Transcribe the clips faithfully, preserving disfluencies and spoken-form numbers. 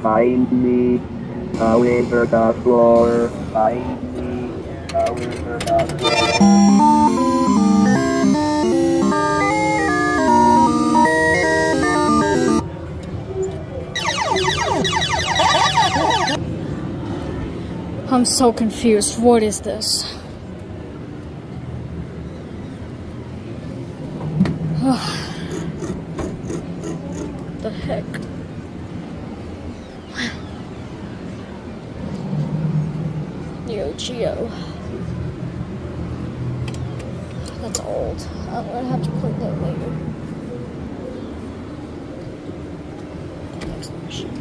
Find me over the floor. Find me over the floor. I'm so confused. What is this? The heck? Yo, Geo. That's old. I'm gonna have to clean that later. Next machine.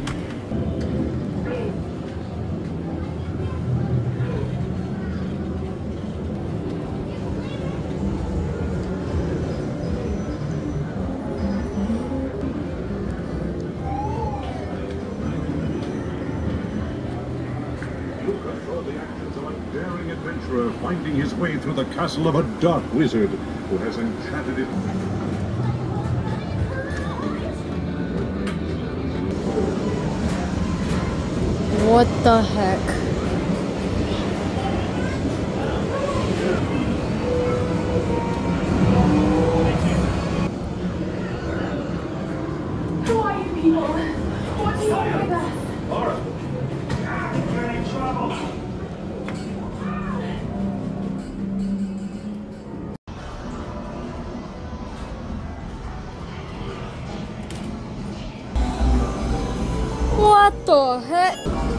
Daring adventurer finding his way through the castle of a dark wizard who has enchanted it. What the heck? Who are you people? What's wrong with us? Laura! You're in trouble. What the heck?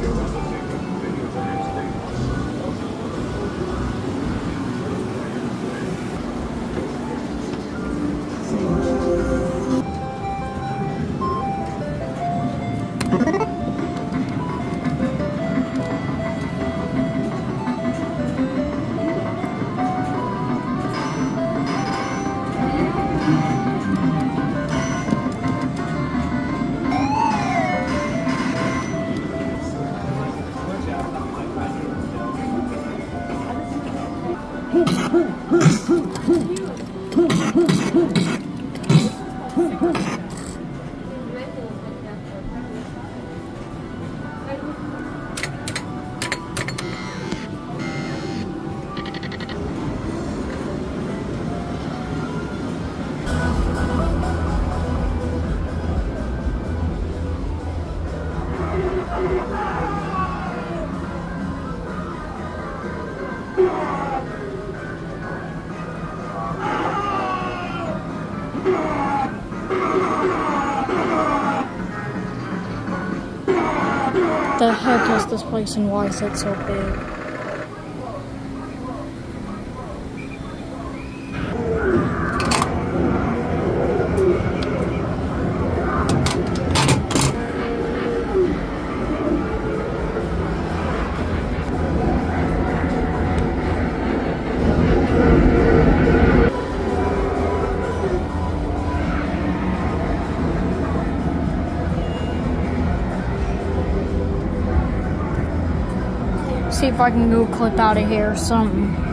The heck is this place and why is it so big? See if I can go clip out of here or something.